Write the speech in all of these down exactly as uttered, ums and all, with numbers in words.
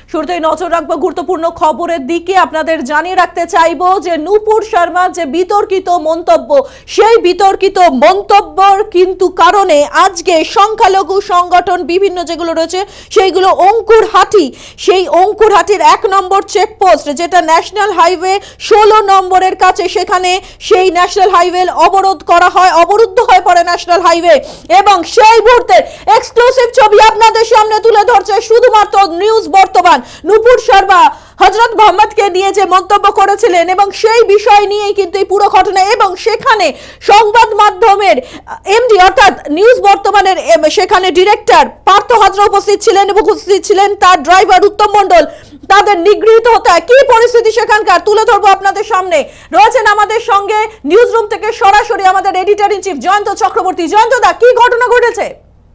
শুরুতেই নজর রাখবো গুরুত্বপূর্ণ খবরের দিকে। আপনাদের জানিয়ে রাখতে চাইবো যে নূপুর শর্মার যে বিতর্কিত মন্তব্য, সেই বিতর্কিত মন্তব্যর কিন্তু কারণে আজকে সংখ্যালঘু সংগঠন বিভিন্ন যেগুলো রয়েছে সেইগুলো অঙ্কুরহাটি, সেই অঙ্কুরহাটির এক নম্বর চেকপোস্ট যেটা ন্যাশনাল হাইওয়ে ষোলো নম্বরের কাছে, সেখানে সেই ন্যাশনাল হাইওয়ে অবরোধ করা হয়, অবরুদ্ধ হয়ে পড়ে ন্যাশনাল হাইওয়ে। এবং সেই মুহূর্তে এক্সক্লুসিভ ছবি আপনাদের সামনে তুলে ধরছে শুধুমাত্র নিউজ বর্তমান। নূপুর শর্মা হযরত মোহাম্মদকে নিয়ে যে মন্তব্য করেছিলেন এবং সেই বিষয় নিয়েই কিন্তু এই পুরো ঘটনা, এবং সেখানে সংবাদ মাধ্যমের এমডি অর্থাৎ নিউজ বর্তমানের সেখানে ডিরেক্টর পার্থ হাজরা উপস্থিত ছিলেন এবং উপস্থিত ছিলেন তার ড্রাইভার উত্তম মণ্ডল। তাদের নিগৃহীত হতে হয়, কি পরিস্থিতি সেখানকার তুলে ধরবো আপনাদের সামনে। রয়েছেন আমাদের সঙ্গে নিউজ রুম থেকে সরাসরি আমাদের editor in chief Jayanta Chakraborty. Jayanta দা, কি ঘটনা ঘটেছে?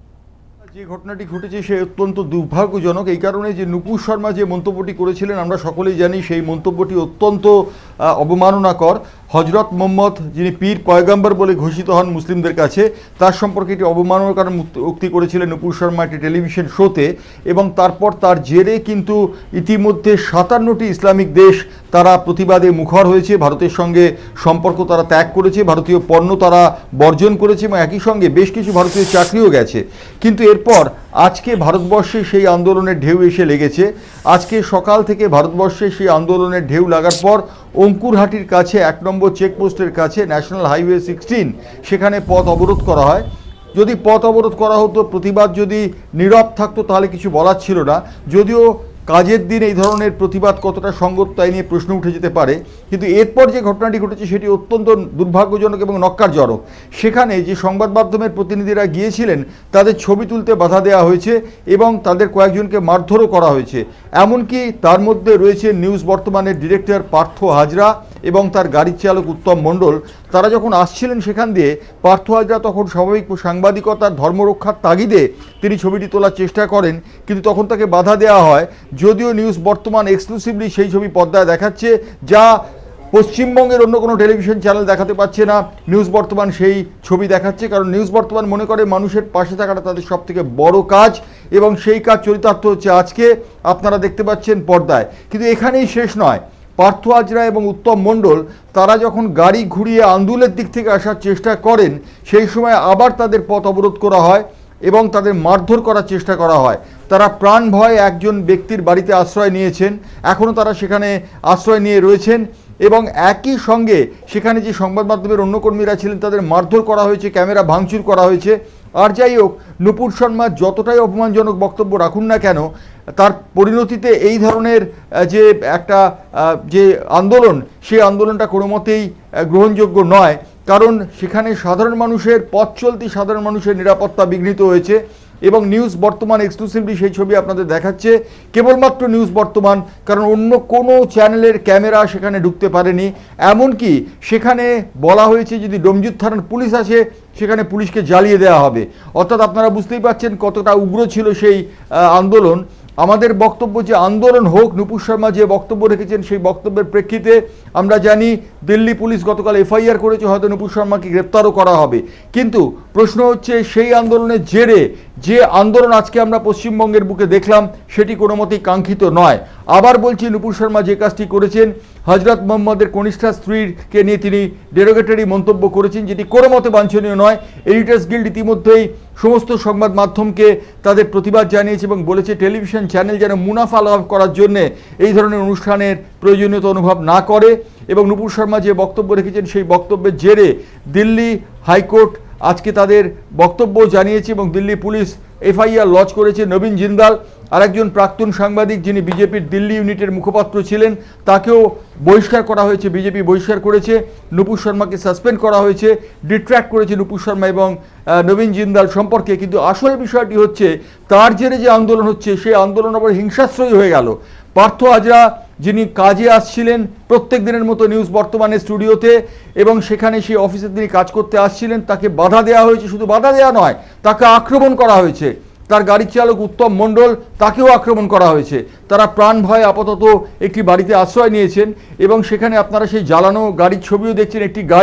যে ঘটনাটি ঘটেছে সে অত্যন্ত দুর্ভাগ্যজনক, এই কারণে যে নূপুর শর্মা যে মন্তব্যটি করেছিলেন আমরা সকলেই জানি সেই মন্তব্যটি অত্যন্ত অবমাননাকর। হজরত মোহাম্মদ যিনি পীর পয়গম্বর বলে ঘোষিত হন মুসলিমদের কাছে, তার সম্পর্কে এটি অবমাননাকর উক্তি করেছিলেন নূপুর শর্মা একটি টেলিভিশন শোতে। এবং তারপর তার জেরে কিন্তু ইতিমধ্যে সাতান্নটি ইসলামিক দেশ তারা প্রতিবাদে মুখর হয়েছে, ভারতের সঙ্গে সম্পর্ক তারা ত্যাগ করেছে, ভারতীয় পণ্য তারা বর্জন করেছে এবং একই সঙ্গে বেশ কিছু ভারতীয় চাকরিও গেছে। কিন্তু এরপর আজকে ভারতবর্ষে সেই আন্দোলনের ঢেউ এসে লেগেছে। আজকে সকাল থেকে ভারতবর্ষে সেই আন্দোলনের ঢেউ লাগার পর অঙ্কুরহাটির কাছে এক নম্বর চেকপোস্টের কাছে ন্যাশনাল হাইওয়ে সিক্সটিন, সেখানে পথ অবরোধ করা হয়। যদি পথ অবরোধ করা হতো, প্রতিবাদ যদি নীরব থাকতো তাহলে কিছু বলার ছিল না। যদিও কাজের দিন এই ধরনের প্রতিবাদ কতটা সঙ্গত তাই নিয়ে প্রশ্ন উঠে যেতে পারে, কিন্তু এরপর যে ঘটনাটি ঘটেছে সেটি অত্যন্ত দুর্ভাগ্যজনক এবং নক্কারজনক। সেখানে যে সংবাদ মাধ্যমের প্রতিনিধিরা গিয়েছিলেন তাদের ছবি তুলতে বাধা দেওয়া হয়েছে এবং তাদের কয়েকজনকে মারধরও করা হয়েছে। এমনকি তার মধ্যে রয়েছে নিউজ বর্তমানের ডিরেক্টর পার্থ হাজরা এবং তার গাড়ির চালক উত্তম মণ্ডল। তারা যখন আসছিলেন সেখান দিয়ে, পার্থ হাজরা তখন স্বাভাবিক সাংবাদিকতার ধর্মরক্ষার তাগিদে তিনি ছবিটি তোলার চেষ্টা করেন, কিন্তু তখন তাকে বাধা দেওয়া হয়। যদিও নিউজ বর্তমান এক্সক্লুসিভলি সেই ছবি পর্দায় দেখাচ্ছে, যা পশ্চিমবঙ্গের অন্য কোনো টেলিভিশন চ্যানেল দেখাতে পারছে না, নিউজ বর্তমান সেই ছবি দেখাচ্ছে। কারণ নিউজ বর্তমান মনে করে মানুষের পাশে থাকাটা তাদের সব থেকে বড় কাজ, এবং সেই কাজ চরিতার্থ হচ্ছে আজকে আপনারা দেখতে পাচ্ছেন পর্দায়। কিন্তু এখানেই শেষ নয়, পার্থ হাজরা এবং উত্তম মণ্ডল তারা যখন গাড়ি ঘুরিয়ে আন্দুলের দিক থেকে আসার চেষ্টা করেন, সেই সময় আবার তাদের পথ অবরোধ করা হয় এবং তাদের মারধর করার চেষ্টা করা হয়। তারা প্রাণ ভয়ে একজন ব্যক্তির বাড়িতে আশ্রয় নিয়েছেন, এখনও তারা সেখানে আশ্রয় নিয়ে রয়েছেন। এবং একই সঙ্গে সেখানে যে সংবাদ মাধ্যমের অন্য কর্মীরা ছিলেন তাদের মারধর করা হয়েছে, ক্যামেরা ভাঙচুর করা হয়েছে। আর যাই হোক, নূপুর শর্মা যতটাই অপমানজনক বক্তব্য রাখুন না কেন, তার পরিণতিতে এই ধরনের যে একটা যে আন্দোলন, সেই আন্দোলনটা কোনো মতেই গ্রহণযোগ্য নয়। কারণ সেখানে সাধারণ মানুষের পথ চলতি সাধারণ মানুষের নিরাপত্তা বিঘ্নিত হয়েছে। এবং নিউজ বর্তমান এক্সক্লুসিভলি সেই ছবি আপনাদের দেখাচ্ছে, কেবলমাত্র নিউজ বর্তমান, কারণ অন্য কোনো চ্যানেলের ক্যামেরা সেখানে ঢুকতে পারেনি। এমনকি সেখানে বলা হয়েছে যদি ডোমজুর থানার পুলিশ আসে সেখানে পুলিশকে জ্বালিয়ে দেওয়া হবে। অর্থাৎ আপনারা বুঝতেই পারছেন কতটা উগ্র ছিল সেই আন্দোলন। আমাদের বক্তব্য যে আন্দোলন হোক, নূপুর শর্মা যে বক্তব্য রেখেছেন সেই বক্তব্যের প্রেক্ষিতে আমরা জানি দিল্লি পুলিশ গতকাল এফআইআর করেছে, হয়তো নূপুর শর্মাকে গ্রেপ্তারও করা হবে। কিন্তু প্রশ্ন হচ্ছে সেই আন্দোলনের জেরে যে আন্দোলন আজকে আমরা পশ্চিমবঙ্গের বুকে দেখলাম সেটি কোনো মতেই কাঙ্ক্ষিত নয়। আবার বলছি, নূপুর শর্মা যে কাজটি করেছেন, হজরত মোহাম্মদের কনিষ্ঠা স্ত্রীকে নিয়ে তিনি ডেরোগেটরি মন্তব্য করেছেন, যেটি কোনো মতে বাঞ্ছনীয় নয়। এডিটার্স গিল্ড ইতিমধ্যেই সমস্ত সংবাদ মাধ্যমকে তাদের প্রতিবাদ জানিয়েছে এবং বলেছে টেলিভিশন চ্যানেল যেন মুনাফা লাভ করার জন্য এই ধরনের অনুষ্ঠানের প্রয়োজনীয়তা অনুভব না করে। এবং নূপুর শর্মা যে বক্তব্য রেখেছেন সেই বক্তব্যের জেরে দিল্লি হাইকোর্ট আজকে তাদের বক্তব্য জানিয়েছে এবং দিল্লি পুলিশ এফআইআর লজ করেছে। নবীন জিন্দাল আরেকজন প্রাক্তন সাংবাদিক যিনি বিজেপির দিল্লি ইউনিটের মুখপাত্র ছিলেন, তাকেও বহিষ্কার করা হয়েছে, বিজেপি বহিষ্কার করেছে। নূপুর শর্মাকে সাসপেন্ড করা হয়েছে, ডিট্র্যাক্ট করেছে নূপুর শর্মা এবং নবীন জিন্দাল সম্পর্কে। কিন্তু আসল বিষয়টি হচ্ছে তার জেরে যে আন্দোলন হচ্ছে সেই আন্দোলন আবার হিংসাশ্রয়ী হয়ে গেল। পার্থ হাজরা যিনি কাজে আসছিলেন প্রত্যেক দিনের মতো নিউজ বর্তমানের স্টুডিওতে, এবং সেখানে সেই অফিসে তিনি কাজ করতে আসছিলেন, তাকে বাধা দেওয়া হয়েছে। শুধু বাধা দেওয়া নয়, তাকে আক্রমণ করা হয়েছে। তার গাড়ির চালক উত্তম মণ্ডল, তাকেও আক্রমণ করা হয়েছে। তারা প্রাণ ভয়ে আপাতত একটি বাড়িতে আশ্রয় নিয়েছেন এবং সেখানে আপনারা সেই জ্বালানো গাড়ির ছবিও দেখছেন। একটি গাড়ি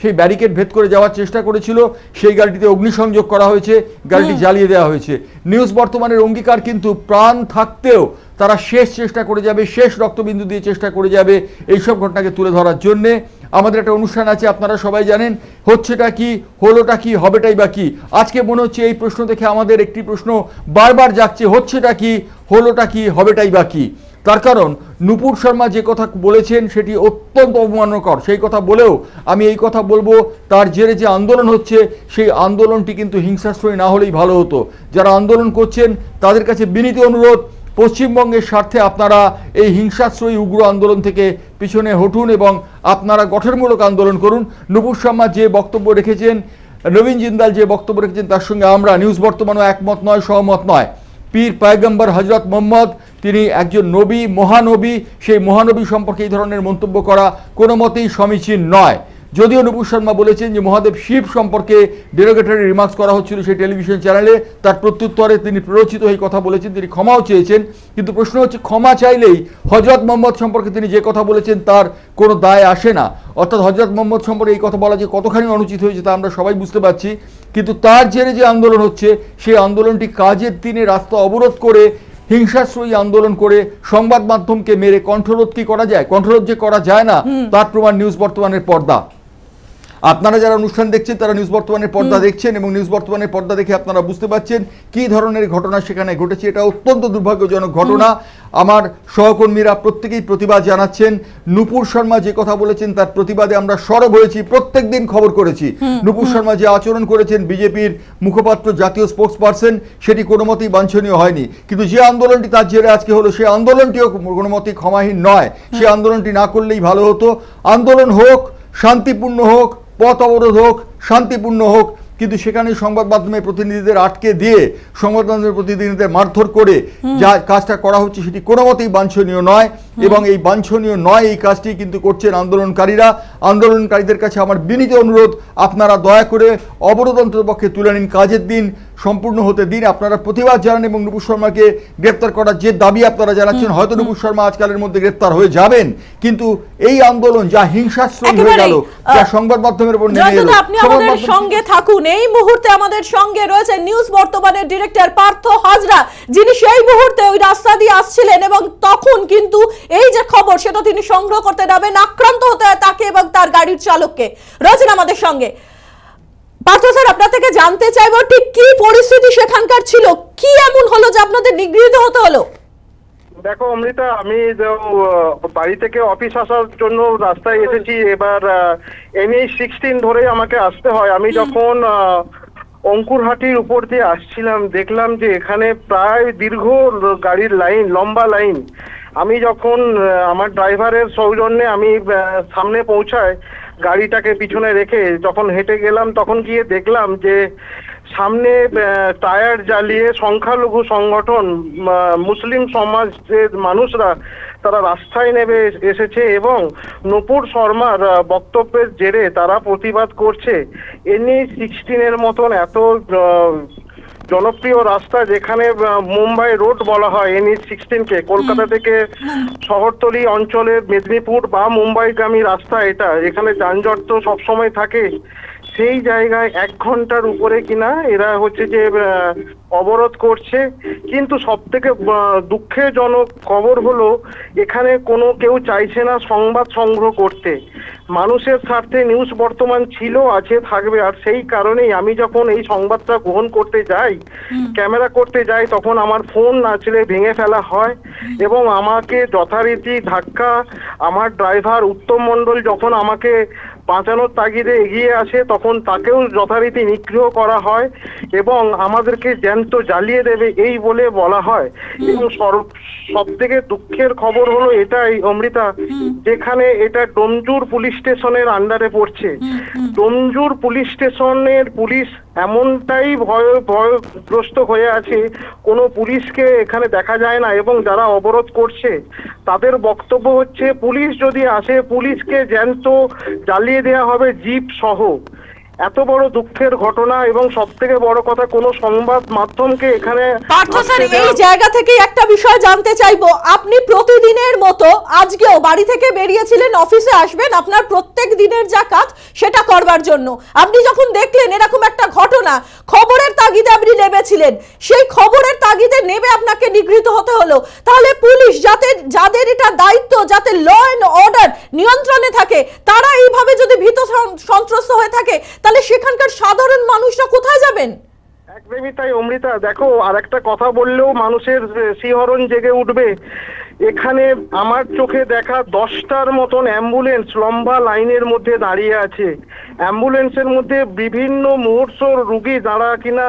সেই ব্যারিকেড ভেদ করে যাওয়ার চেষ্টা করেছিল, সেই গাড়িটিতে অগ্নিসংযোগ করা হয়েছে, গাড়িটি জ্বালিয়ে দেওয়া হয়েছে। নিউজ বর্তমানের অঙ্গীকার কিন্তু প্রাণ থাকতেও তারা শেষ চেষ্টা করে যাবে, শেষ রক্তবিন্দু দিয়ে চেষ্টা করে যাবে এইসব ঘটনাকে তুলে ধরার জন্যে। আমাদের একটা অনুষ্ঠান আছে, আপনারা সবাই জানেন, হচ্ছেটা কি, হলোটা কি, হবেটাই বা কি। আজকে মনে হচ্ছে এই প্রশ্ন দেখে আমাদের একটি প্রশ্ন বারবার জাগছে, হচ্ছেটা কি, হলোটা কি, হবেটাই বা কি। তার কারণ নুপুর শর্মা যে কথা বলেছেন সেটি অত্যন্ত অবমাননাকর। সেই কথা বলেও আমি এই কথা বলবো, তার জেরে যে আন্দোলন হচ্ছে সেই আন্দোলনটি কিন্তু হিংসাশ্রয়ী না হলেই ভালো হতো। যারা আন্দোলন করছেন তাদের কাছে বিনীত অনুরোধ, পশ্চিমবঙ্গের স্বার্থে আপনারা এই হিংসাশ্রয়ী উগ্র আন্দোলন থেকে পিছনে হটুন এবং আপনারা গঠনমূলক আন্দোলন করুন। নুপুর শর্মা যে বক্তব্য রেখেছেন, নবীন জিন্দাল যে বক্তব্য রেখেছেন, তার সঙ্গে আমরা নিউজ বর্তমানও একমত নয়, সহমত নয়। পীর পয়গম্বর হজরত মোহাম্মদ তিনি একজন নবী, মহানবী, সেই মহানবী সম্পর্কে এই ধরনের মন্তব্য করা কোনো মতেই সমীচীন নয়। যদিও নুপুর শর্মা বলেছেন যে মহাদেব শিব সম্পর্কে ডেরোগেটরি রিমার্কস করা হচ্ছিল সেই টেলিভিশন চ্যানেলে, তার প্রত্যুত্তরে তিনি প্ররোচিত হয়ে কথা বলেছেন, তিনি ক্ষমাও চেয়েছেন। কিন্তু প্রশ্ন হচ্ছে, ক্ষমা চাইলেই হজরত মোহাম্মদ সম্পর্কে তিনি যে কথা বলেছেন তার কোনো দায় আসে না। অর্থাৎ হজরত মোহাম্মদ সম্পর্কে এই কথা বলা যে কতখানি অনুচিত হয়েছে তা আমরা সবাই বুঝতে পারছি। কিন্তু তার জেরে যে আন্দোলন হচ্ছে সেই আন্দোলনটি কাজের দিনে রাস্তা অবরোধ করে, হিংসাশ্রয়ী আন্দোলন করে, সংবাদ মাধ্যমকে মেরে কণ্ঠরোধ কি করা যায়? কণ্ঠরোধ যে করা যায় না তার প্রমাণ নিউজ বর্তমানের পর্দা। আপনারা যারা অনুষ্ঠান দেখছেন তারা নিউজ বর্তমানের পর্দা দেখছেন এবং নিউজ বর্তমানের পর্দা দেখে আপনারা বুঝতে পারছেন কি ধরনের ঘটনা সেখানে ঘটেছে। এটা অত্যন্ত দুর্ভাগ্যজনক ঘটনা। আমার সহকর্মীরা প্রত্যেকেই প্রতিবাদ জানাচ্ছেন। নুপুর শর্মা যে কথা বলেছেন তার প্রতিবাদে আমরা সরব হয়েছি, প্রত্যেক দিন খবর করেছি। নুপুর শর্মা যে আচরণ করেছেন বিজেপির মুখপাত্র, জাতীয় স্পোক্স পার্সন, সেটি কোনো মতেই বাঞ্ছনীয় হয়নি। কিন্তু যে আন্দোলনটি তার জেরে আজকে হলো সেই আন্দোলনটিও কোনো মতেই ক্ষমাহীন নয়। সেই আন্দোলনটি না করলেই ভালো হতো। আন্দোলন হোক, শান্তিপূর্ণ হোক, পথ অবরোধ হোক, শান্তিপূর্ণ হোক, কিন্তু সেখানে সংবাদ মাধ্যমের প্রতিনিধিদের আটকে দিয়ে, সংবাদ মাধ্যমের প্রতিনিধিদের মারধর করে যা কাজটা করা হচ্ছে সেটি কোনো মতেই বাঞ্ছনীয় নয়। এবং এই বাঞ্ছনীয় নয় এই কাজটি কিন্তু করছেন আন্দোলনকারীরা। আন্দোলনকারীদের কাছে আমার বিনীত অনুরোধ, আপনারা দয়া করে অবরোধ অন্ততপক্ষে তুলে নিন, কাজের দিন সম্পূর্ণ হতে দিন। আপনারা প্রতিবাদ জানান এবং নুপুর শর্মাকে গ্রেপ্তার করার যে দাবি আপনারা জানাচ্ছেন, হয়তো নুপুর শর্মা আজকালের মধ্যে গ্রেপ্তার হয়ে যাবেন, কিন্তু এই আন্দোলন যা হিংসাশ্রয়ী হয়ে গেল, যা সংবাদ মাধ্যমের উপর নেমে এলো, আপনি আমাদের সঙ্গে থাকুন। এই মুহূর্তে আমাদের সঙ্গে রয়েছে নিউজ বর্তমানের ডিরেক্টর পার্থ হাজরা, যিনি সেই মুহূর্তে ওই রাস্তা দিয়ে আসছিলেন এবং তখন কিন্তু এই যে খবর সেটা তিনি সংগ্রহ করতে যাবেন, আক্রান্ত হতে হয় তাকে এবং তার গাড়ির চালককে। রয়েছেন আমাদের সঙ্গে। পার্থ স্যার, আপনার থেকে জানতে চাইবো ঠিক কি পরিস্থিতি সেখানকার ছিল, কি এমন হলো যে আপনাদের নিগৃহীত হতে হলো? দেখো অমৃতা, আমি বাড়ি থেকে অফিস আসার জন্য রাস্তায় এসেছি। এবার এনএইচ সিক্সটিন ধরে আমাকে আসতে হয়। আমি যখন অঙ্কুরহাটির উপর দিয়ে আসছিলাম দেখলাম যে এখানে প্রায় দীর্ঘ গাড়ির লাইন, লম্বা লাইন। আমি যখন আমার ড্রাইভারের সৌজন্যে আমি সামনে পৌঁছায়, গাড়িটাকে পিছনে রেখে যখন হেঁটে গেলাম, তখন গিয়ে দেখলাম যে সামনে টায়ার জ্বালিয়ে সংখ্যালঘু সংগঠন, মুসলিম সমাজের মানুষরা তারা রাস্তায় নেমে এসেছে এবং নুপুর শর্মার বক্তব্যের জেরে তারা প্রতিবাদ করছে। এনএইচ সিক্সটিনের মতন এত জনপ্রিয় রাস্তা, যেখানে মুম্বাই রোড বলা হয় এনএইচ সিক্সটিনকে, কলকাতা থেকে শহরতলি অঞ্চলের মেদিনীপুর বা মুম্বাইগামী রাস্তা এটা, এখানে যানজট তো সবসময় থাকে। সেই জায়গায় এক ঘন্টার উপরে কিনা এরা হচ্ছে যে অবরোধ করছে। কিন্তু সব থেকে দুঃখজনক খবর হলো এখানে কোনো কেউ চাইছে না সংবাদ সংগ্রহ করতে। মানুষের স্বার্থে নিউজ বর্তমান ছিল, আছে, থাকবে। আর সেই কারণেই আমি যখন এই সংবাদটা গ্রহণ করতে যাই, ক্যামেরা করতে যাই, তখন আমার ফোন নাচলে ভেঙে ফেলা হয় এবং আমাকে যথারীতি ধাক্কা, আমার ড্রাইভার উত্তম মণ্ডল যখন আমাকে বাঁচানোর তাগিদে এগিয়ে আসে তখন তাকেও যথারীতি নিগ্রহ করা হয় এবং আমাদেরকে জ্যান্ত জ্বালিয়ে দেবে এই বলে বলা হয়। এবং সব থেকে দুঃখের খবর হলো এটাই অমৃতা, যেখানে এটা ডোমজুর পুলিশ স্টেশনের আন্ডারে পড়ছে। ডোমজুর পুলিশ স্টেশনের পুলিশ এমনটাই ভয় ভয়গ্রস্ত হয়ে আছে, কোনো পুলিশকে এখানে দেখা যায় না এবং যারা অবরোধ করছে তাদের বক্তব্য হচ্ছে পুলিশ যদি আসে পুলিশকে জ্যান্ত জ্বালিয়ে দেওয়া হবে জিপ সহ। এত বড় দুঃখের ঘটনা এবং সব থেকে বড় কথা কোনো সংবাদ মাধ্যমকে এখানে পার্থ স্যার, এই জায়গা থেকে একটা বিষয় জানতে চাইবো, আপনি প্রতিদিনের মতো আজকেও বাড়ি থেকে বেরিয়েছিলেন, অফিসে আসবেন, আপনার প্রত্যেক দিনের যা কাজ সেটা করবার জন্য। আপনি যখন দেখলেন এরকম একটা ঘটনা, খবরের তাগিদে আপনি নেমেছিলেন, সেই খবরের তাগিদে নেমে আপনাকে নিগৃহীত হতে হলো। তাহলে পুলিশ যাতে, যাদের এটা দায়িত্ব যাতে ল অ্যান্ড অর্ডার নিয়ন্ত্রণে থাকে, তারা এইভাবে যদি ভীত সন্ত্রস্ত হয়ে থাকে, তাহলে সেখানকার সাধারণ মানুষরা কোথায় যাবেন? একদমই তাই অমৃতা। দেখো, আর একটা কথা বললেও মানুষের শিহরণ জেগে উঠবে। এখানে আমার চোখে দেখা দশটার মতন অ্যাম্বুলেন্স লম্বা লাইনের মধ্যে দাঁড়িয়ে আছে। অ্যাম্বুলেন্সের মধ্যে বিভিন্ন মুহূর্তর রুগী যারা কিনা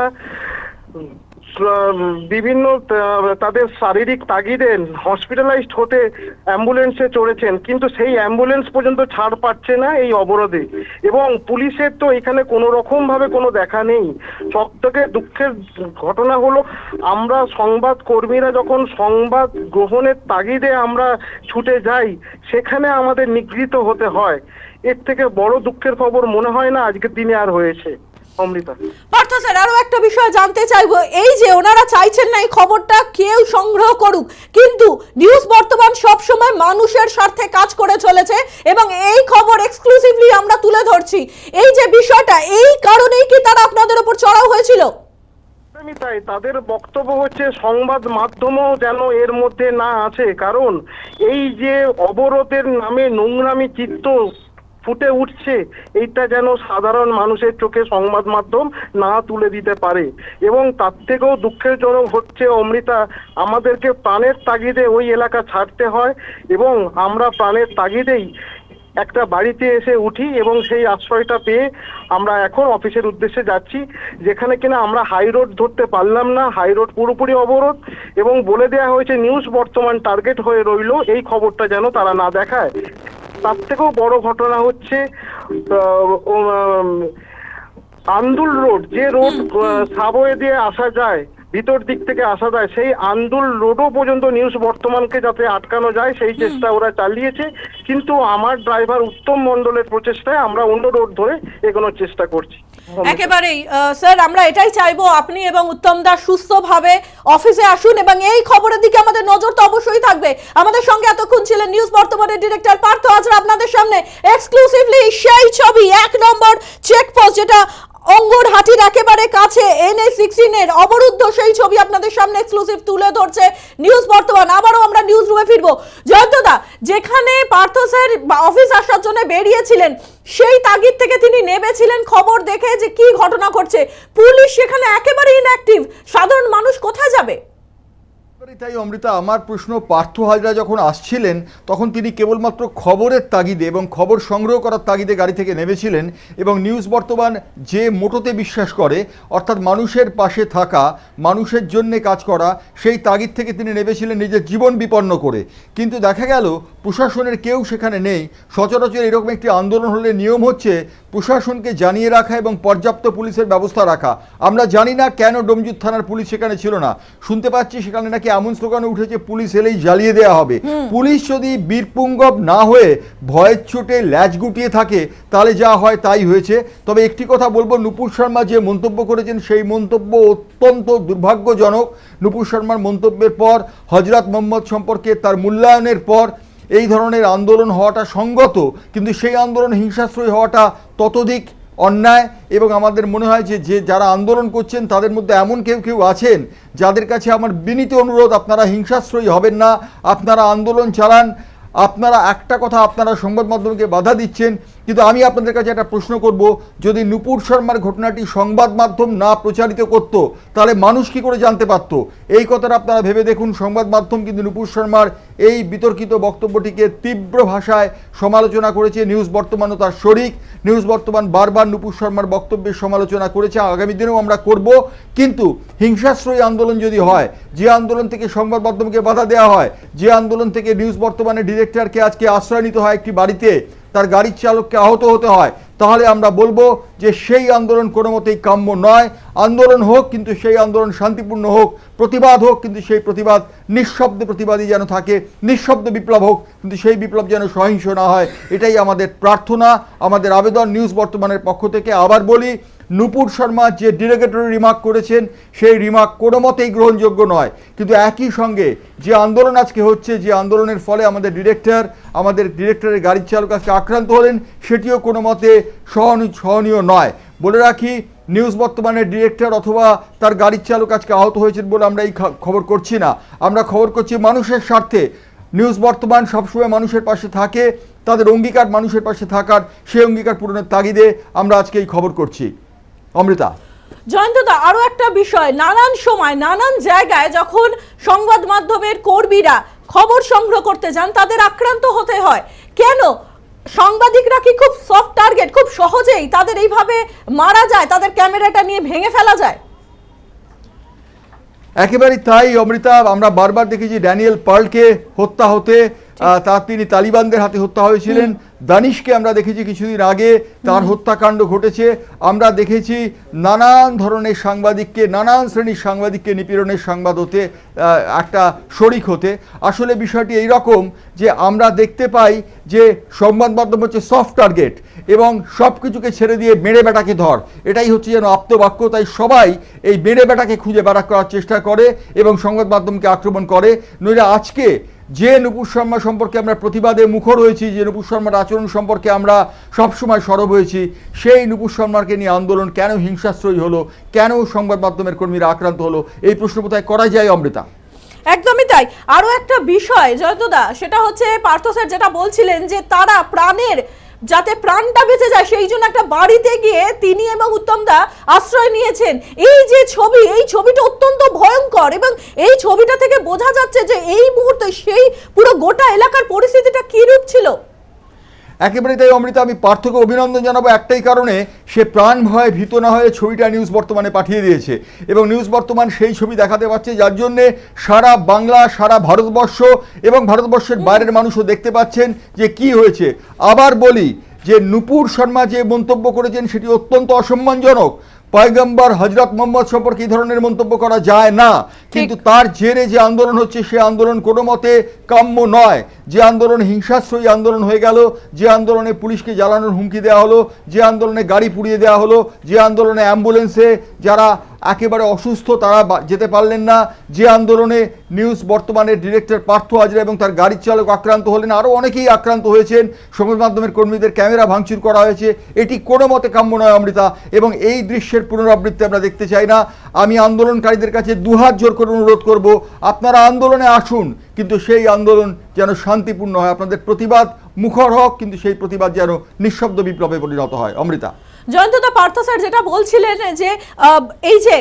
বিভিন্ন তাদের শারীরিক তাগিদে হসপিটালাইজড হতে অ্যাম্বুলেন্সে চড়েছেন, কিন্তু সেই অ্যাম্বুলেন্স পর্যন্ত ছাড় পাচ্ছে না এই অবরোধে। এবং পুলিশের তো এখানে কোনো রকম ভাবে কোনো দেখা নেই। সব থেকে দুঃখের ঘটনা হলো, আমরা সংবাদ কর্মীরা যখন সংবাদ গ্রহণের তাগিদে আমরা ছুটে যাই, সেখানে আমাদের নিগৃহীত হতে হয়। এর থেকে বড় দুঃখের খবর মনে হয় না আজকের দিনে আর হয়েছে। অমৃতা। পার্থ স্যার, আরো একটা বিষয় জানতে চাইবো, এই যে ওনারা চাইছেন না এই খবরটা কেউ সংগ্রহ করুক, কিন্তু নিউজ বর্তমান সব সময় মানুষের স্বার্থে কাজ করে চলেছে এবং এই খবর এক্সক্লুসিভলি আমরা তুলে ধরছি। এই যে বিষয়টা, এই কারণেই কি তারা আপনাদের উপর চড়াও হয়েছিল? তাই তাদের বক্তব্য হচ্ছে সংবাদ মাধ্যমও যেন এর মধ্যে না আছে, কারণ এই যে অবরোধের নামে নোংরামি চিত্ত ফুটে উঠছে, এইটা যেন সাধারণ মানুষের চোখে সংবাদ মাধ্যম না তুলে দিতে পারে। এবং তার থেকেও দুঃখের জনক হচ্ছে অমৃতা, আমাদেরকে প্রাণের তাগিদে ওই এলাকা ছাড়তে হয় এবং আমরা প্রাণের তাগিদেই একটা বাড়িতে এসে উঠি এবং সেই আশ্রয়টা পেয়ে আমরা এখন অফিসের উদ্দেশ্যে যাচ্ছি, যেখানে কিনা আমরা হাই রোড ধরতে পারলাম না। হাই রোড পুরোপুরি অবরোধ এবং বলে দেওয়া হয়েছে নিউজ বর্তমান টার্গেট হয়ে রইল, এই খবরটা যেন তারা না দেখায়। তার থেকেও বড় ঘটনা হচ্ছে আন্দুল রোড, যে রোড সাবওয়ে দিয়ে আসা যায়, ভিতর দিক থেকে আসা যায়, সেই আন্দুল রোডও পর্যন্ত নিউজ বর্তমানকে যাতে আটকানো যায় সেই চেষ্টা ওরা চালিয়েছে। কিন্তু আমার ড্রাইভার উত্তম মণ্ডলের প্রচেষ্টায় আমরা অন্য রোড ধরে এগোনোর চেষ্টা করছি। একেবারেই স্যার, আমরা এটাই চাইবো আপনি এবং উত্তম দা সুস্থভাবে অফিসে আসুন এবং এই খবরের দিকে আমাদের নজর তো অবশ্যই থাকবে। আমাদের সঙ্গে এতক্ষণ ছিলেন নিউজ বর্তমানের ডিরেক্টর পার্থ হাজরা। আপনাদের সামনে এক্সক্লুসিভলি সেই ছবি, এক নম্বর চেকপোস্ট যেটা অঙ্গরহাটির একেবারে কাছে এন এইচ সিক্সটিন এর অবরুদ্ধ, সেই ছবি আপনাদের সামনে এক্সক্লুসিভ তুলে ধরছে নিউজ বর্তমান। আবারও আমরা নিউজ রুমে ফিরবো। জয়ন্তদা, যেখানে পার্থ স্যার অফিস আসার জন্য বেরিয়েছিলেন, সেই তাগিদ থেকে তিনি নেমেছিলেন খবর দেখে যে কি ঘটনা ঘটছে, পুলিশ সেখানে একেবারে ইনঅ্যাক্টিভ, সাধারণ মানুষ কোথায় যাবে? তাই অমৃতা, আমার প্রশ্ন, পার্থ হাজরা যখন আসছিলেন তখন তিনি কেবলমাত্র খবরের তাগিদে এবং খবর সংগ্রহ করার তাগিদে গাড়ি থেকে নেমেছিলেন এবং নিউজ বর্তমান যে মোটোতে বিশ্বাস করে, অর্থাৎ মানুষের পাশে থাকা, মানুষের জন্যে কাজ করা, সেই তাগিদ থেকে তিনি নেমেছিলেন নিজের জীবন বিপন্ন করে। কিন্তু দেখা গেল প্রশাসনের কেউ সেখানে নেই। সচরাচর এরকম একটি আন্দোলন হলে নিয়ম হচ্ছে প্রশাসনকে জানিয়ে রাখা এবং পর্যাপ্ত পুলিশের ব্যবস্থা রাখা। আমরা জানি না কেন ডোমজুর থানার পুলিশ সেখানে ছিল না। শুনতে পাচ্ছি সেখানে নাকি এমন স্লোগান উঠেছে পুলিশ এলেই জ্বালিয়ে দেওয়া হবে। পুলিশ যদি বীরপুঙ্গব না হয়ে ভয়ের চোটে ল্যাজ গুটিয়ে থাকে তাহলে যা হয় তাই হয়েছে। তবে একটি কথা বলবো, নুপুর শর্মা যে মন্তব্য করেছেন সেই মন্তব্য অত্যন্ত দুর্ভাগ্যজনক। নুপুর শর্মার মন্তব্যের পর, হজরত মোহাম্মদ সম্পর্কে তার মূল্যায়নের পর এই ধরনের আন্দোলন হওয়াটা সঙ্গত, কিন্তু সেই আন্দোলন হিংসাশ্রয়ী হওয়াটা ততোধিক অন্যায়। এবং আমাদের মনে হয় যে যে যারা আন্দোলন করছেন তাদের মধ্যে এমন কেউ কেউ আছেন যাদের কাছে আমার বিনীত অনুরোধ, আপনারা হিংসাশ্রয়ী হবেন না, আপনারা আন্দোলন চালান। আপনারা একটা কথা, আপনারা সংবাদ মাধ্যমকে বাধা দিচ্ছেন, কিন্তু আমি আপনাদের কাছে একটা প্রশ্ন করব, যদি নুপুর শর্মার ঘটনাটি সংবাদ মাধ্যম না প্রচারিত করত তাহলে মানুষ কি করে জানতে পারত? এই কথাটা আপনারা ভেবে দেখুন। সংবাদ মাধ্যম কিন্তু নুপুর শর্মার এই বিতর্কিত বক্তব্যটিকে তীব্র ভাষায় সমালোচনা করেছে। নিউজ বর্তমানও তার শরিক। নিউজ বর্তমান বারবার নুপুর শর্মার বক্তব্যের সমালোচনা করেছে, আগামী দিনেও আমরা করব। কিন্তু হিংসাশ্রয়ী আন্দোলন যদি হয়, যে আন্দোলন থেকে সংবাদ মাধ্যমকে বাধা দেওয়া হয়, যে আন্দোলন থেকে নিউজ বর্তমানের ডিরেক্টরকে আজকে আশ্রয় নিতে হয় একটি বাড়িতে, তার গাড়ির চালককে আহত হতে হয়, তাহলে আমরা বলবো যে সেই আন্দোলন কোনো মতেই কাম্য নয়। আন্দোলন হোক, কিন্তু সেই আন্দোলন শান্তিপূর্ণ হোক, প্রতিবাদ হোক, কিন্তু সেই প্রতিবাদ নিঃশব্দ প্রতিবাদী যেন থাকে, নিঃশব্দ বিপ্লব হোক, কিন্তু সেই বিপ্লব যেন সহিংস না হয়, এটাই আমাদের প্রার্থনা, আমাদের আবেদন নিউজ বর্তমানের পক্ষ থেকে। আবার বলি, নূপুর শর্মা যে ডিরেগেটরি রিমার্ক করেছেন সেই রিমার্ক কোনো মতেই গ্রহণযোগ্য নয়। কিন্তু একই সঙ্গে যে আন্দোলন আজকে হচ্ছে, যে আন্দোলনের ফলে আমাদের ডিরেক্টর আমাদের ডিরেক্টরের গাড়ির চালক আজকে আক্রান্ত হলেন, সেটিও কোনো মতে সহনীয় নয়। বলে রাখি, নিউজ বর্তমানের ডিরেক্টর অথবা তার গাড়ির চালক আজকে আহত হয়েছেন বলে আমরা এই খবর করছি না, আমরা খবর করছি মানুষের স্বার্থে। নিউজ বর্তমান সবসময় মানুষের পাশে থাকে, তাদের অঙ্গীকার মানুষের পাশে থাকার, সেই অঙ্গীকার পূরণের তাগিদে আমরা আজকে এই খবর করছি। অমৃতা। জয়ন্তদা, আরো একটা বিষয়, নানান সময় নানান জায়গায় যখন সংবাদ মাধ্যমের কর্মীরা খবর সংগ্রহ করতে যান তাদের আক্রান্ত হতে হয়, কেন সাংবাদিকরা কি খুব সফট টার্গেট, খুব সহজেই তাদের এইভাবে মারা যায়, তাদের ক্যামেরাটা নিয়ে ভেঙে ফেলা যায়? একেবারেই তাই অমৃতা, আমরা বারবার দেখেছি ড্যানিয়েল পার্লকে হত্যা হতে, তার তিনি তালিবানদের হাতে হত্যা হয়েছিলেন। দানিশকে আমরা দেখেছি কিছুদিন আগে তার হত্যাকাণ্ড ঘটেছে। আমরা দেখেছি নানান ধরনের সাংবাদিককে, নানান শ্রেণীর সাংবাদিককে নিপীড়নের সংবাদ হতে, একটা শরিক হতে। আসলে বিষয়টি এই রকম যে আমরা দেখতে পাই যে সংবাদ মাধ্যম হচ্ছে সফট টার্গেট এবং সব কিছুকে ছেড়ে দিয়ে মেরে বেটাকে ধর, এটাই হচ্ছে যেন আপ্তবাক্য। তাই সবাই এই মেরে বেটাকে খুঁজে বের করার চেষ্টা করে এবং সংবাদ মাধ্যমকে আক্রমণ করে। নইলে আজকে যে নূপুর শর্মা সম্পর্কে আমরা প্রতিবাদে মুখর হয়েছি, যে নূপুর শর্মার আচরণ সম্পর্কে আমরা সবসময় সরব হয়েছি, সেই নূপুর শর্মাকে নিয়ে আন্দোলন কেন হিংসাশ্রয়ী হলো, কেন সংবাদ মাধ্যমের কর্মীরা আক্রান্ত হলো, এই প্রশ্ন কোথায় করা যায় অমৃতা? একদমই তাই। আরো একটা বিষয় জয়ন্তদা, সেটা হচ্ছে পার্থ স্যার যেটা বলছিলেন যে তারা প্রাণের, যাতে প্রাণটা বেঁচে যায় সেই জন্য একটা বাড়িতে গিয়ে তিনি এবং উত্তম দা আশ্রয় নিয়েছেন। এই যে ছবি, এই ছবিটা অত্যন্ত ভয়ঙ্কর এবং এই ছবিটা থেকে বোঝা যাচ্ছে যে এই মুহূর্তে সেই পুরো গোটা এলাকার পরিস্থিতিটা কি রূপ ছিল। একেবারে তাই অমৃতা, আমি পার্থকে অভিনন্দন জানাবো একটাই কারণে, সে প্রাণ ভয়ে ভীত না হয়ে ছবিটা নিউজ বর্তমানে পাঠিয়ে দিয়েছে এবং নিউজ বর্তমান সেই ছবি দেখাতে পারছে, যার জন্যে সারা বাংলা, সারা ভারতবর্ষ এবং ভারতবর্ষের বাইরের মানুষও দেখতে পাচ্ছেন যে কি হয়েছে। আবার বলি যে নূপুর শর্মা যে মন্তব্য করেছেন সেটি অত্যন্ত অসম্মানজনক। পয়গম্বর হজরত মোহাম্মদ সম্পর্কে এই ধরনের মন্তব্য করা যায় না, কিন্তু তার জেরে যে আন্দোলন হচ্ছে সে আন্দোলন কোনো মতে কাম্য নয়। যে আন্দোলন হিংসাশ্রয়ী আন্দোলন হয়ে গেল, যে আন্দোলনে পুলিশকে জ্বালানোর হুমকি দেওয়া হলো, যে আন্দোলনে গাড়ি পুড়িয়ে দেওয়া হলো, যে আন্দোলনে অ্যাম্বুলেন্সে যারা একেবারে অসুস্থ তারা যেতে পারলেন না, যে আন্দোলনে নিউজ বর্তমানের ডিরেক্টর পার্থ হাজরা এবং তার গাড়ির চালক আক্রান্ত হলেন, আরও অনেকেই আক্রান্ত হয়েছেন, সংবাদ মাধ্যমের কর্মীদের ক্যামেরা ভাঙচুর করা হয়েছে, এটি কোনো মতে কাম্য নয় অমৃতা। এবং এই দৃশ্যের পুনরাবৃত্তি আমরা দেখতে চাই না। আমি আন্দোলনকারীদের কাছে দুহাত জোর করে অনুরোধ করব, আপনারা আন্দোলনে আসুন, কিন্তু সেই আন্দোলন যেন শান্তিপূর্ণ হয়, আপনাদের প্রতিবাদ মুখর হোক, কিন্তু সেই প্রতিবাদ যেন নিঃশব্দ বিপ্লবে পরিণত হয়। অমৃতা। জয়ন্তদা, পার্থ স্যার যেটা বলছিলেন যে এই যে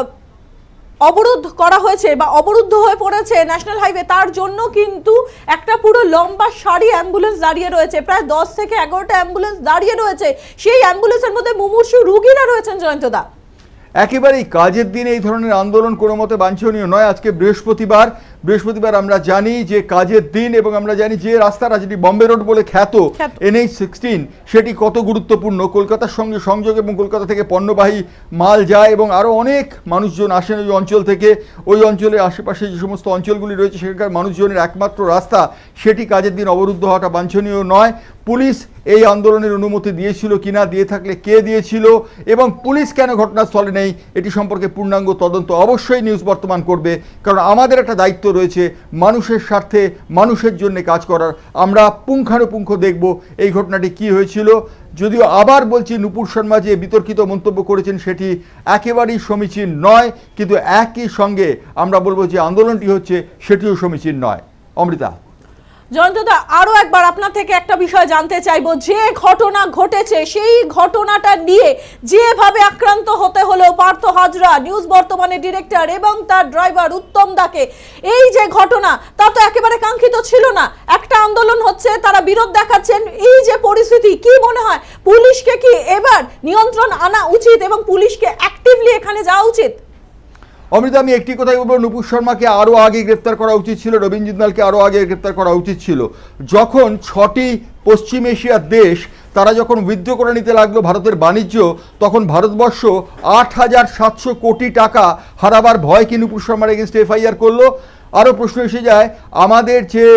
অবরোধ করা হয়েছে বা অবরুদ্ধ হয়ে পড়েছে ন্যাশনাল হাইওয়ে, তার জন্য কিন্তু একটা পুরো লম্বা সারি অ্যাম্বুলেন্স দাঁড়িয়ে রয়েছে, প্রায় দশ থেকে এগারোটা অ্যাম্বুলেন্স দাঁড়িয়ে রয়েছে, সেই অ্যাম্বুলেন্সের মধ্যে মুমূর্ষু রোগীরা রয়েছেন। জয়ন্তদা, একেবারেই কাজের দিনে এই ধরনের আন্দোলন কোনো মতে বাঞ্ছনীয় নয়। আজকে বৃহস্পতিবার, বৃহস্পতিবার আমরা জানি যে কাজের দিন এবং আমরা জানি যে রাস্তাটা যেটি বম্বে রোড বলে খ্যাত এনএইচ সিক্সটিন, সেটি কত গুরুত্বপূর্ণ। কলকাতার সঙ্গে সংযোগ এবং কলকাতা থেকে পণ্যবাহী মাল যায় এবং আরও অনেক মানুষজন আসেন ওই অঞ্চল থেকে। ওই অঞ্চলের আশেপাশে যে সমস্ত অঞ্চলগুলি রয়েছে সেখানকার মানুষজনের একমাত্র রাস্তা, সেটি কাজের দিন অবরুদ্ধ হওয়াটা বাঞ্ছনীয় নয়। পুলিশ এই আন্দোলনের অনুমতি দিয়েছিল কিনা, দিয়ে থাকলে কে দিয়েছিল এবং পুলিশ কেন ঘটনাস্থলে নেই, এটি সম্পর্কে পূর্ণাঙ্গ তদন্ত অবশ্যই নিউজ বর্তমান করবে, কারণ আমাদের একটা দায়িত্ব রয়েছে মানুষের স্বার্থে, মানুষের জন্য কাজ করার। আমরা পুঙ্খানুপুঙ্খ দেখব এই ঘটনাটি কি হয়েছিল। যদিও আবার বলছি, নূপুর শর্মা যে বিতর্কিত মন্তব্য করেছেন সেটি একেবারেই সমীচীন নয়, কিন্তু একই সঙ্গে আমরা বলবো যে আন্দোলনটি হচ্ছে সেটিও সমীচীন নয়। অমৃতা। জয়ন্তদা, আরো একবার আপনার থেকে একটা বিষয় জানতে চাইবো, যে ঘটনা ঘটেছে সেই ঘটনাটা নিয়ে যেভাবে আক্রান্ত হতে হলো পার্থ হাজরা, নিউজ বর্তমানের ডিরেক্টর এবং তার ড্রাইভার উত্তম দাকে, এই যে ঘটনা তা তো একেবারে কাঙ্ক্ষিত ছিল না। একটা আন্দোলন হচ্ছে, তারা বিরোধ দেখাচ্ছেন, এই যে পরিস্থিতি, কি মনে হয় পুলিশকে কি এবার নিয়ন্ত্রণ আনা উচিত এবং পুলিশকে অ্যাক্টিভলি এখানে যাওয়া উচিত? অমৃতা, আমি একটি কথাই বলবো, নূপুর শর্মাকে আরও আগে গ্রেপ্তার করা উচিত ছিল, রবীন জিন্দালকে আরও আগে গ্রেপ্তার করা উচিত ছিল। যখন ছটি পশ্চিম এশিয়ার দেশ তারা যখন উইথড্র করে নিতে লাগলো ভারতের বাণিজ্য, তখন ভারতবর্ষ আট হাজার সাতশো কোটি টাকা হারাবার ভয় কি নুপুর শর্মার এগেনস্টে এফআইআর করলো? আরও প্রশ্ন এসে যায়, আমাদের যে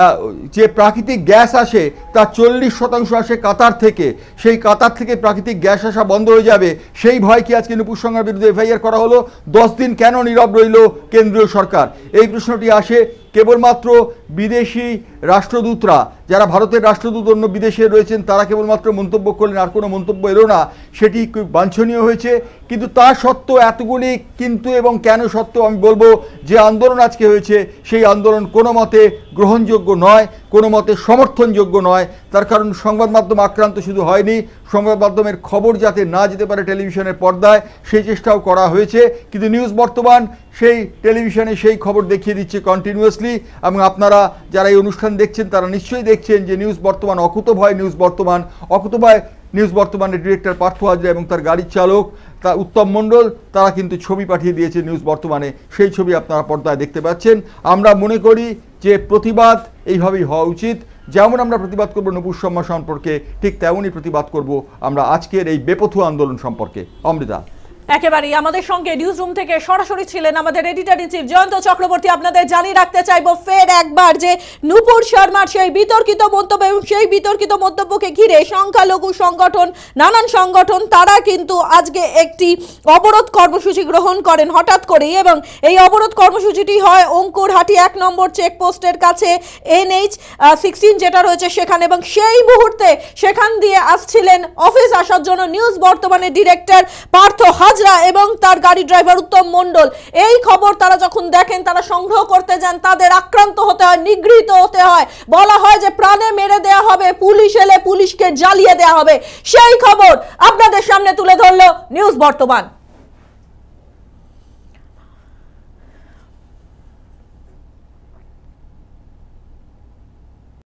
যে প্রাকৃতিক গ্যাস আসে তার চল্লিশ শতাংশ আসে কাতার থেকে, সেই কাতার থেকে প্রাকৃতিক গ্যাস আসা বন্ধ হয়ে যাবে, সেই ভয় কি আজকে নুপুর শর্মার বিরুদ্ধে এফআইআর করা হলো? দশ দিন কেন নীরব রইল কেন্দ্রীয় সরকার? এই প্রশ্নটি আসে। কেবলমাত্র বিদেশি রাষ্ট্রদূতরা, যারা ভারতের রাষ্ট্রদূত অন্য বিদেশে রয়েছেন, তারা কেবলমাত্র মন্তব্য করলেন, আর কোনো মন্তব্য এলো না। সেটি খুব বাঞ্ছনীয় হয়েছে। কিন্তু তা সত্ত্বেও এতগুলি কিন্তু এবং কেন সত্ত্বেও আমি বলবো যে আন্দোলন আজকে হয়েছে, সেই আন্দোলন কোনো মতে গ্রহণযোগ্য নয়, কোনো মতে সমর্থনযোগ্য নয়। তার কারণ সংবাদ মাধ্যম আক্রান্ত শুধু হয়নি, সংবাদ মাধ্যমের খবর যাতে না যেতে পারে টেলিভিশনের পর্দায়, সেই চেষ্টাও করা হয়েছে। কিন্তু নিউজ বর্তমান সেই টেলিভিশনে সেই খবর দেখিয়ে দিচ্ছে কন্টিনিউয়াসলি। এবং আপনারা যারা এই অনুষ্ঠান দেখছেন তারা নিশ্চয়ই দেখছেন যে নিউজ বর্তমান অকুতভয় নিউজ বর্তমান অকুতভয় নিউজ বর্তমানের ডিরেক্টর পার্থ হাজরা এবং তার গাড়ির চালক তা উত্তম মণ্ডল, তারা কিন্তু ছবি পাঠিয়ে দিয়েছে নিউজ বর্তমানে। সেই ছবি আপনারা পর্দায় দেখতে পাচ্ছেন। আমরা মনে করি যে প্রতিবাদ এইভাবেই হওয়া উচিত। যেমন আমরা প্রতিবাদ করব নুপুর শর্মা সম্পর্কে, ঠিক তেমনই প্রতিবাদ করব আমরা আজকের এই বেপথুয়া আন্দোলন সম্পর্কে। অমৃতা। একেবারেই আমাদের সঙ্গে নিউজ রুম থেকে সরাসরি ছিলেন আমাদের editor in chief Jayanta Chakraborty. আপনাদের জানিয়ে রাখতে চাইবো ফের একবার যে নুপুর শর্মার সেই বিতর্কিত মন্তব্য এবং সেই বিতর্কিত মন্তব্যকে ঘিরে সংখ্যালঘু সংগঠন, নানান সংগঠন তারা কিন্তু আজকে একটি অবরোধ কর্মসূচি গ্রহণ করেন হঠাৎ করেই। এবং এই অবরোধ কর্মসূচিটি হয় অঙ্কুরহাটি এক নম্বর চেকপোস্টের কাছে এনএইচ সিক্সটিন যেটা রয়েছে সেখানে। এবং সেই মুহূর্তে সেখান দিয়ে আসছিলেন অফিস আসার জন্য নিউজ বর্তমানের ডিরেক্টর পার্থ হাজরা এবং তার গাড়ি ড্রাইভার উত্তম মণ্ডল। এই খবর তারা যখন দেখেন, তারা সংগ্রহ করতে যান, তাদের আক্রান্ত হতে হয়, নিগৃহীত হতে হয়, বলা হয় যে প্রাণে মেরে দেয়া হবে, পুলিশ এলে পুলিশকে জ্বালিয়ে দেয়া হবে। সেই খবর আপনাদের সামনে তুলে ধরলো নিউজ বর্তমান।